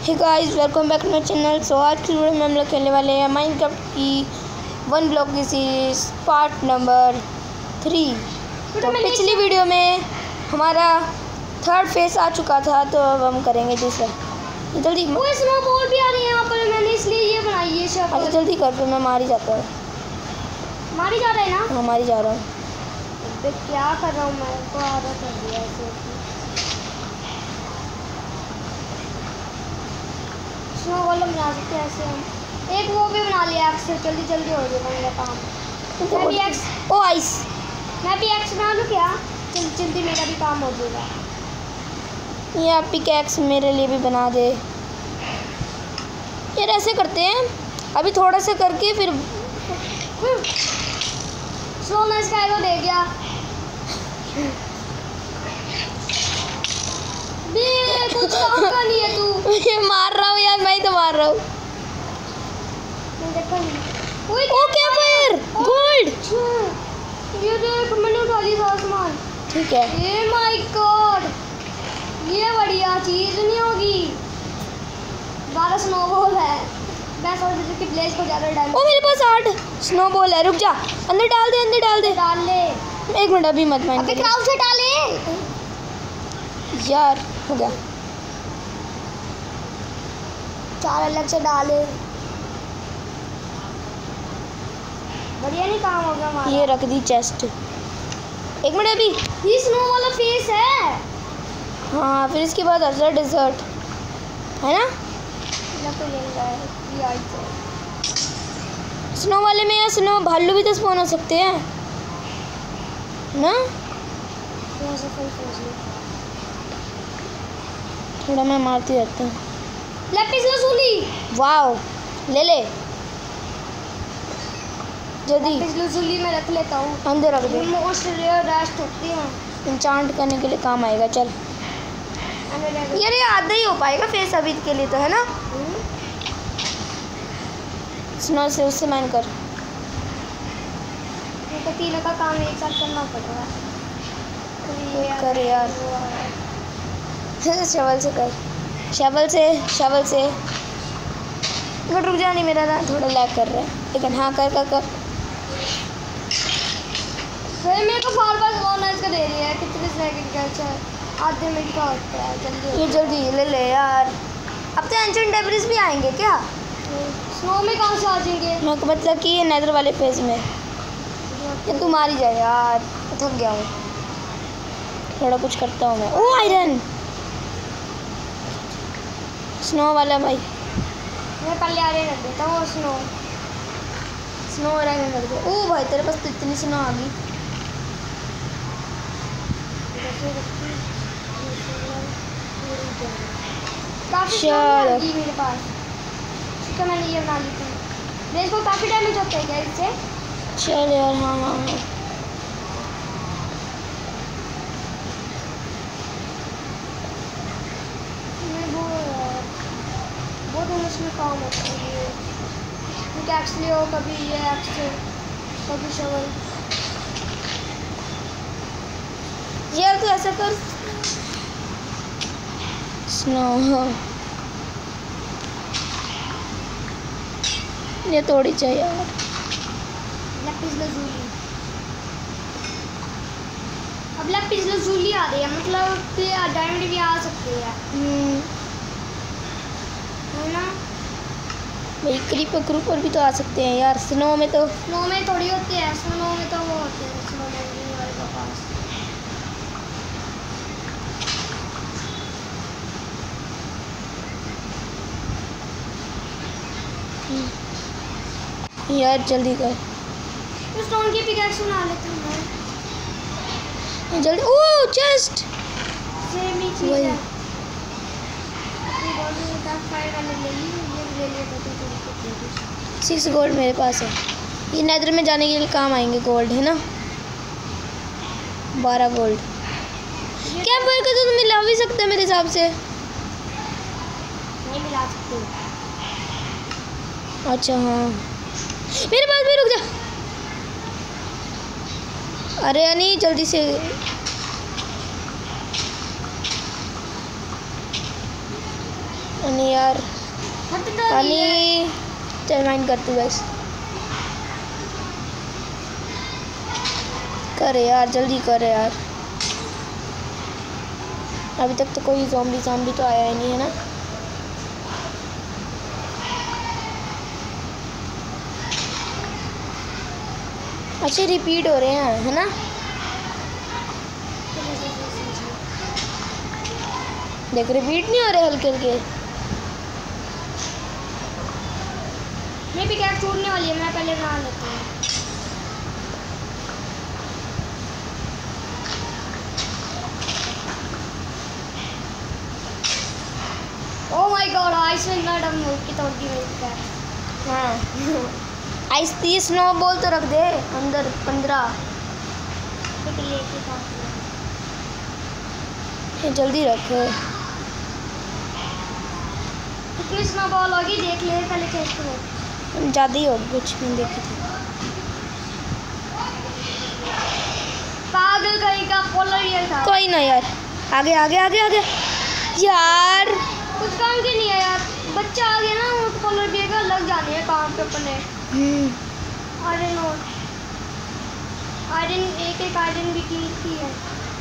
Hey guys, welcome back to my channel. So आज की video में हम लोग खेलने वाले हैं माइनक्राफ्ट की वन ब्लॉक की सीरीज पार्ट नंबर 3। तो पिछली वीडियो में हमारा थर्ड फेस आ चुका था, तो अब हम करेंगे दूसरा। जल्दी वो स्नोबॉल भी आ रही है यहाँ पर, मैंने इसलिए ये बनाई है शक्ल। अच्छा जल्दी कर, फिर मैं मारी जाता हूँ। मारी जा रहा है ना? हाँ मारी जा रहा हूँ। क्या कर रहा हूँ मैं, तो आदत कर दिया ऐसे। स्नोबॉल बना सकते हैं ऐसे हम। एक वो भी बना लिया एक्स, जल्दी जल्दी हो जाएगा मेरा काम। मैं भी एक्स, ओ आइस, मैं भी एक्स बना लूँ क्या? जल्दी जल्दी मेरा भी काम हो जाएगा। ये आप पिकैक्स मेरे लिए भी बना दे यार। ऐसे करते हैं अभी थोड़ा सा करके फिर सोना स्काई को दे गया। कुछ काम का नहीं है तू। ये मार रहा हूँ यार, मैं ही तो मार रहा हूँ। ओ क्या फायर गोल्ड, ये देख मैंने उठा लिया सामान। ठीक है। ये माय गॉड, ये बढ़िया चीज नहीं होगी। 12 स्नोबॉल है। मैं सोच रही थी कि ब्लेज को ज़्यादा डाल। ओ मेरे पास 8 स्नोबॉल है। रुक जा, अंदर डाल दे, अंदर डाल दे। डाल ले। एक मिनट अभी मत मार। अबे क्राउड से डाले यार, हो गया। 4 अलग से डाले। बढ़िया नहीं काम होगा हमारा। ये रख दी चेस्ट। एक मिनट अभी। ये स्नो वाला फेस है। हाँ फिर इसके बाद अजर डिजर्ट है ना। तो ये स्नो वाले में या स्नो भालू भी तो स्पॉन हो सकते हैं ना। थोड़ा मैं मारती रहता हूँ। Lapis lazuli। वाओ, ले ले जल्दी। लैपिस lazuli मैं रख लेता हूँ। अंदर रख दे। मोस्ट रेयर रेस्ट होती है, इंचांट करने के लिए काम आएगा। चल यार, ये आधा ही हो पाएगा फेस अभी के लिए तो, है ना। स्नो से उससे माइन कर। तो तीनों का काम एक साथ करना पड़ेगा। कर यार, शवल से कर, शवल से। रुक जा, नहीं मेरा ना थोड़ा लैग कर रहा है, लेकिन हाँ कर कर कर। मेरे को बार बोनस का दे रही है। कितने सेकंड का? अच्छा आधे मिनट का होता है। जल्दी ये जल्दी ले ले यार। अब तो एंशिएंट डेब्रिस भी आएंगे क्या? स्नो में कहाँ से आ जाएंगे? मैं मतलब कि ये नेदर वाले फेज में। ये तू मारी जाए यार, थक गया हूँ। थोड़ा कुछ करता हूँ मैं। ओ आयरन स्नो वाला भाई। मैं पहले आयरन रख देता हूँ। स्नो आयरन रख दे। ओ भाई तेरे पास तो इतनी स्नो आ गई। काफी स्नो आ गई मेरे पास। तो मैंने ये बना ली थी। मेरे को काफ़ी डैमेज होता है क्या इससे? चल यार, हाँ। बहुत मुश्किल काम होता है ये। क्योंकि एक्चुअली हो कभी ये एक्चुअली कभी शवल। यार तू ऐसा कर। स्नो ये तोड़ी चाहिए यार। Lapis lazuli। अब लैपिस lazuli आ रही है, मतलब कि डायमंड भी आ सकते हैं, है ना। भाई क्रीपर भी तो आ सकते हैं यार। स्नो में तो थोड़ी होती है। स्नो में तो वो होते हैं। स्नो में वाले के पास यार जल्दी कर। स्टोन की पिकैक्स बना लेती हूँ मैं जल्दी। ओह चेस्ट, सेम ही चीज़ है। ले लिया 6 गोल्ड मेरे पास है। ये नेदर में जाने के लिए काम आएंगे गोल्ड, है ना। 12 गोल्ड। क्या पर कर तो मिला भी सकता है मेरे हिसाब से। नहीं मिला सकते। अच्छा हाँ, मेरे पास भी। रुक जा। अरे नहीं, जल्दी से। नहीं यार हट तो पानी। चल माइन कर तू बस, कर यार जल्दी कर यार। अभी तक तो कोई ज़ॉम्बी तो आया ही नहीं है ना। अच्छे रिपीट हो रहे हैं है ना। देख रिपीट नहीं हो रहे हल्के हल्के। मैं भी कैप छोड़ने वाली है, मैं पहले बना लेती हूँ। ओह माय गॉड, आइस में मैडम की तोड़ दी मेरी कैप। हाँ आइस 30 स्नोबॉल तो रख दे अंदर 15। जल्दी रख। कितनी स्नोबॉल होगी देख ले पहले, चेक करो। ज़्यादा ही होगी, कुछ नहीं देखी थी। पागल कहीं का पोलर बियर था। कोई ना यार, आगे आगे आगे आगे यार। कुछ काम के नहीं है यार, बच्चा आ गया ना वो पोलर बियर का लग जाने है काम पे अपने। आयरन और आयरन एक आयरन भी की है।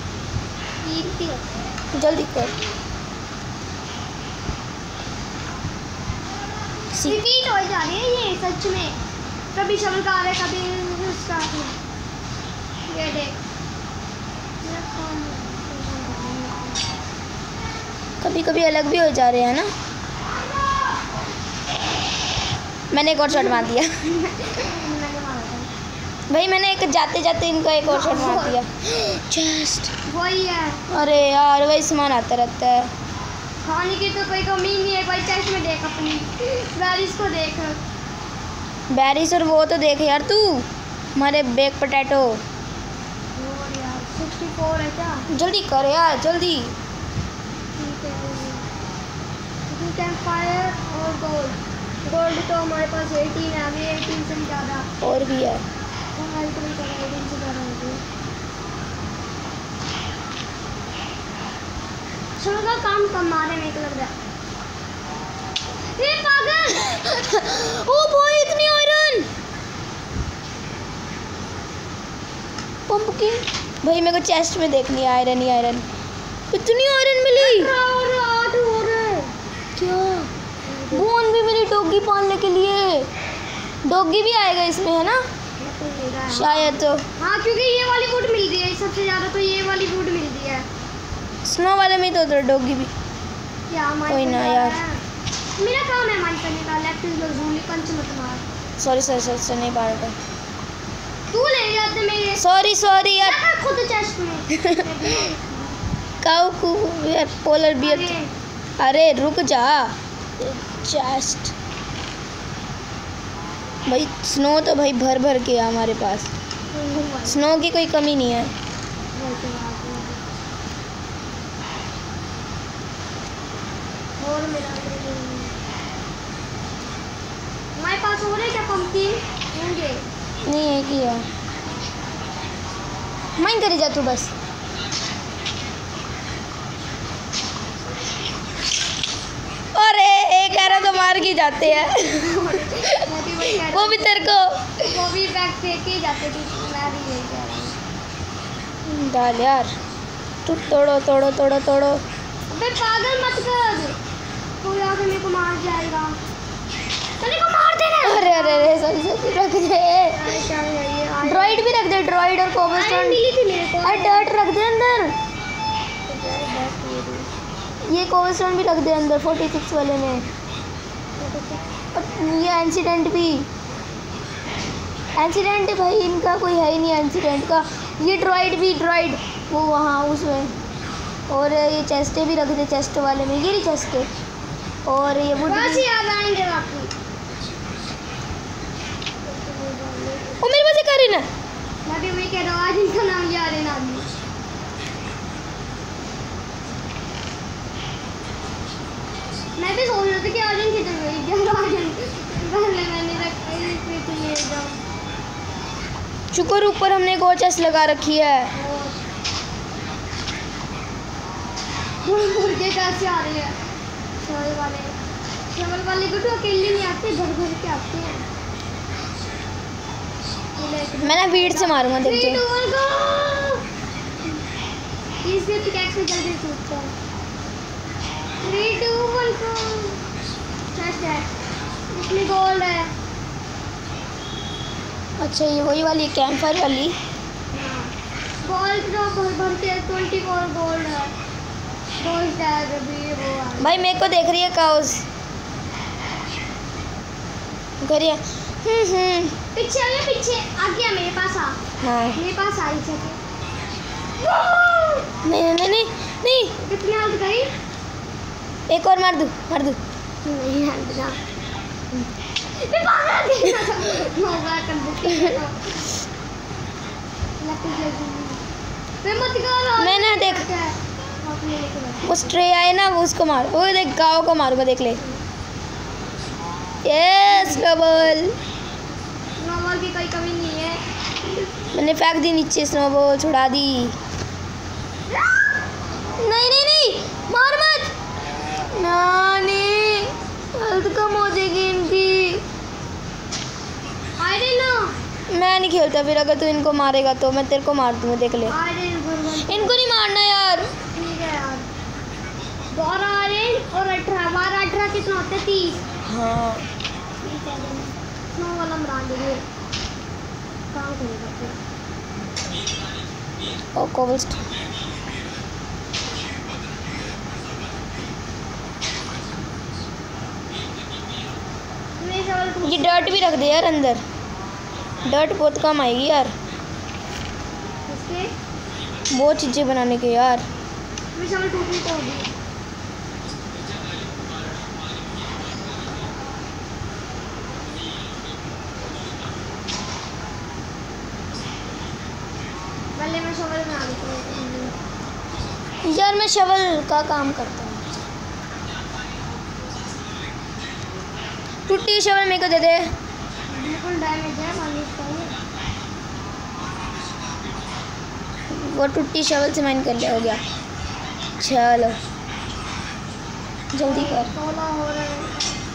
जल्दी कर। रिपीट हो जा रही है ये सच में, कभी शमकार है कभी उसका है। ये देख कभी कभी अलग भी हो जा रहे हैं ना। मैंने एक और शॉट मार दिया भाई, मैंने एक जाते जाते इनका एक और शॉट मार दिया। चेस्ट वही है। अरे यार वही सामान आता रहता है। खाने की तो कोई कमी नहीं है भाई। चेस्ट में देख अपनी बैरिस को देख। बैरिस और वो तो देख यार तू, हमारे बेक पोटैटो। 64 है क्या? जल्दी कर यार जल्दी। कैंप फायर और गोल्ड तो हमारे पास 18 है, अभी 18 से ज़्यादा और भी है। चलो का काम कम मारे मेरे को लग रहा है। ये पागल ओ भाई इतनी आयरन पंपकिन भाई, मेरे को चेस्ट में देखनी है आयरन ही आयरन। इतनी आयरन मिली। और 8 हो रहे क्या बोन भी मिली डॉगी पालने के लिए। डॉगी भी आएगा इसमें है ना शायद तो। हाँ क्योंकि ये वाली वुड मिल रही है सबसे ज़्यादा, तो ये वाली वुड मिल रही है। स्नो वाले में तो डॉगी भी। क्या कोई ना यार, मेरा काम है माइंड करने का। लेफ्ट इज लूजली पंच मत मार। सॉरी सॉरी सॉरी नहीं बार बार। तू ले जाते मेरे। सॉरी सॉरी यार। रखा खुद चेस्ट में। काऊ को यार पोलर बियर। अरे रुक जा। चेस्ट भाई स्नो तो भाई भर भर के है हमारे पास। स्नो की कोई कमी नहीं है। और मेरा हमारे पास हो रहे क्या पंपकिन होंगे? नहीं है कि है। माइन करी जा तू बस। अरे एक एरो तो मार के जाते हैं वो भी तेरे को। वो भी बैग फेंक के जाते थे। मैं भी यही कह रहा हूँ। डाल यार तू। तोड़ो तोड़ो तोड़ो तोड़ो। अबे पागल मत कर, कोई आके मेरे को मार जाएगा। तेरे को मार देना। अरे अरे अरे सॉरी सॉरी रख दे। अरे क्या है ये? ड्रॉइड भी रख दे, ड्रॉइड और कोबलस्टोन मिली थी मेरे को। अरे डर्ट रख दे अंदर। ये कोबलस्टोन भी रख दे अंदर 46 वाले में। और ये इंसिडेंट भी। इंसिडेंट भाई इनका कोई है ही नहीं इंसिडेंट का। ये ड्रॉइड भी, ड्रॉइड वो वहाँ उसमें। और ये चेस्टे भी रख दे चेस्ट वाले में। ये रही चेस्टे। और ये वुड बस याद आएंगे बाकी। ओ मेरे पास एक आ रही ना। मैं भी वही कह रहा हूँ, आज इनका नाम याद है ना। मैं भी सोच रहा था कि आर्यन किधर गई। क्या आर्यन पहले मैंने रखा ही फिर तुम ले जाओ। शुक्र ऊपर हमने एक और चेस्ट लगा रखी है। मुर्गे कैसे आ रहे हैं? शवल वाले को तो अकेले नहीं आते, घर घर के आते हैं। मैं ना भीड़ से मारूंगा, देख जो। इससे पिकैक्स में जल्दी टूटता है। 3 2 1 गो। चेस्ट है, इसमें गोल्ड है। अच्छा ये वही वाली कैंप फायर वाली। गोल्ड जो भर के 24 गोल्ड है। गोल्ड टैग भी वो है। भाई मेरे को देख रही है काउस करिए। पीछे आ, पीछे आ गया, मेरे पास आ। हाँ मेरे पास आई जगह। नहीं नहीं नहीं नहीं, कितनी हालत गई? एक और मार दूँ नहीं हालत ना, मैं पागल हो गई। होगा कर देती हूँ। मैं मत करो। मैंने देख वो स्ट्रे आए ना, वो उसको मार। वो देख गाँव को मारूंगा, देख ले। Yes double. स्नोबॉल की कोई कमी नहीं है। मैंने फेंक दी नीचे, स्नोबॉल छुड़ा दी। नहीं नहीं नहीं, मार मत। नानी हेल्थ कम हो जाएगी इनकी। आयरन ना, मैं नहीं खेलता फिर। अगर तू इनको मारेगा तो मैं तेरे को मार दूँगा, देख ले। आयरन इनको नहीं मारना यार। ठीक है यार। 12 आयरन और 18 12 18 कितना होता है? 30। हाँ स्नो वाला मरा देंगे, काम करेगा फिर। और कोबलस्टोन ये डर्ट भी रख दे यार अंदर। डर्ट बहुत कम आएगी यार, बहुत चीज़ें बनाने के यार। टूटने को होगी। पहले मैं शवल बना देती हूँ यार, मैं शवल का काम करता हूँ। टूटी शवल मेरे को दे दे। बिल्कुल डैमेज है, मालिक चाहिए। वो टूटी शवल से माइन कर लिया, हो गया। चलो जल्दी कर। 16 हो रहे हैं।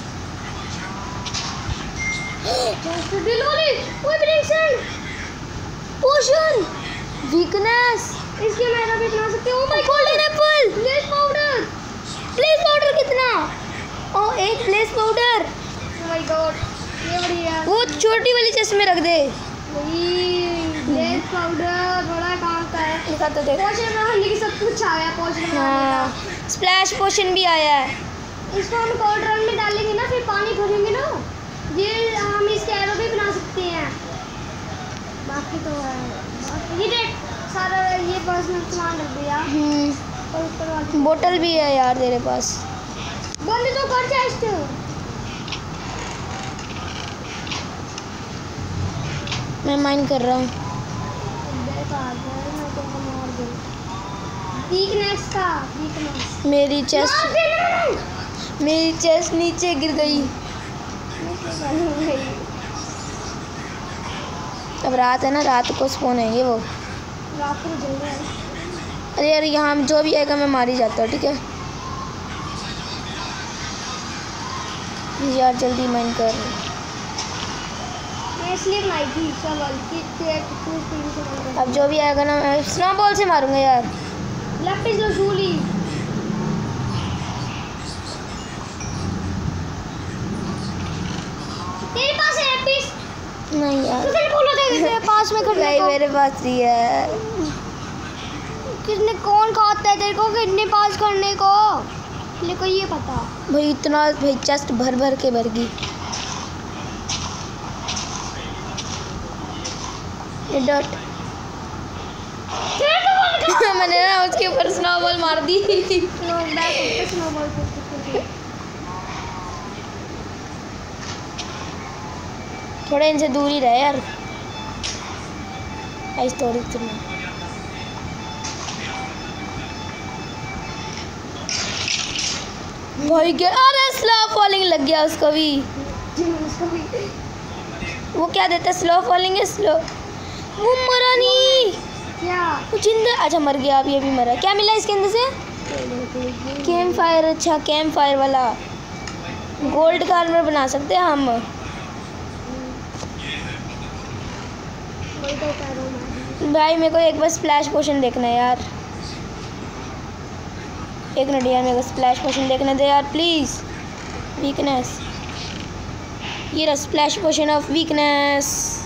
डिलोली कोई प्रेडिक्शन पोशन वीकनेस इसके मेरा भी बना सकते हो। Oh my golden apple. Blaze powder. Blaze powder कितना? ओ एक blaze powder. Oh my god, ये बढ़िया। वो छोटी वाली चेस्ट में रख दे। ब्लेज पाउडर बड़ा काम का है। लिखा तो देख। पोशन बनाने की सब कुछ आया। पोशन हाँ, स्प्लैश पोशन भी आया है। इसको हम कोल्ड रन में डालेंगे ना, फिर पानी भरेंगे ना, ये हम इसके एरो भी बना सकते हैं। बाकी तो ये देख सारा ये पर्सनल सामान रख दिया। और ऊपर वाली बोतल भी है यार तेरे पास। बंद तो कर चेस्ट। मैं माइन कर रहा हूँ। वीकनेस का वीकनेस मेरी चेस्ट नीचे गिर गई। अब रात है ना, रात को स्पॉन आएंगे वो। रात को जल रहा है। अरे यार, यहाँ जो भी आएगा मैं मार ही जाता हूँ, ठीक है यार। जल्दी माइन कर। मैं इसलिए बनाई थी सवाल कि अब जो भी आएगा ना, मैं स्नोबॉल से मारूंगा यार। Lapis lazuli. तेरे पास है लैपिस? नहीं यार, तुझे बोला था तेरे पास में करने नहीं को। मेरे पास ही है। किसने कौन खाता है तेरे को कितने पास करने को? मेरे को ये पता भाई, इतना भाई चेस्ट भर भर के भर गई। ये डॉट मैंने ना उसके ऊपर स्नोबॉल मार दी। थोड़ा इनसे दूर ही रहे यार। ऐसे थोड़ी तुम्हें भाई क्या। अरे स्लो फॉलिंग लग गया उसको भी। वो क्या देता है? स्लो फॉलिंग है। स्लो वो मरा नहीं क्या? वो जिंदा। अच्छा मर गया, अभी अभी मरा। क्या मिला इसके अंदर से? कैंप फायर, अच्छा कैंप फायर वाला गोल्ड का आर्मर बना सकते हैं हम। भाई मेरे को एक बस स्प्लैश पोशन देखना है यार, एक मिनट यार, मेरे को स्प्लैश पोशन देखने दे यार प्लीज़। वीकनेस, ये रहा स्प्लैश पोशन ऑफ वीकनेस।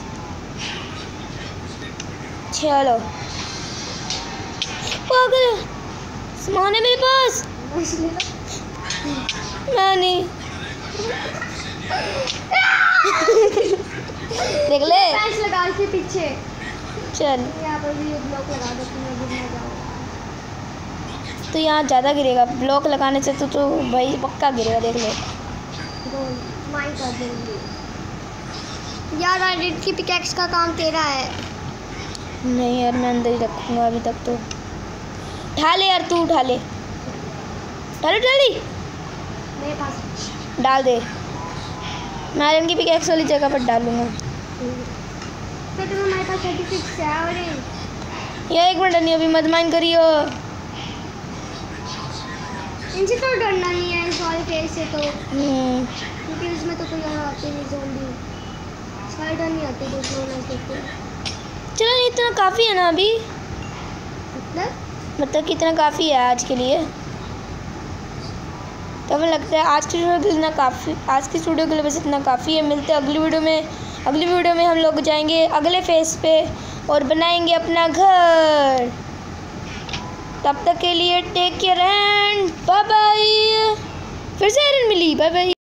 चलो पागल, सामान है मेरे पास, नहीं देख ले लगा के पीछे। चल यहाँ पर भी ब्लॉक लगा दो, मैं गिरना जाऊँगा। तो यहाँ ज़्यादा गिरेगा, ब्लॉक लगाने से तो भाई पक्का गिरेगा, देख ले। माइन कर देंगे यार। एडिट की पिकैक्स का काम तेरा है। नहीं यार, मैं अंदर ही रखूँगा अभी तक तो। उठा ले यार, तू उठा ले, डाली मेरे पास डाल दे। मैं आयरन की पिकैक्स वाली जगह पर डालूंगा। तो हमारे पास 36 है। और ये एक मिनट नहीं, अभी मत माइन करियो। इनसे तो डरना नहीं है इस वाले फेस से तो, क्योंकि उसमें तो कोई और आते नहीं, ज़ॉम्बी स्पाइडर नहीं आते दूसरों ने देखते। चलो नहीं, इतना काफ़ी है ना अभी, मतलब कि इतना काफ़ी है आज के लिए। तो हमें लगता है आज की वीडियो के लिए इतना काफ़ी, आज की वीडियो के लिए बस इतना काफ़ी है। मिलते हैं अगली वीडियो में। अगली वीडियो में हम लोग जाएंगे अगले फेस पे और बनाएंगे अपना घर। तब तक के लिए take care and bye bye. फिर से आयरन मिली, बाय बाय।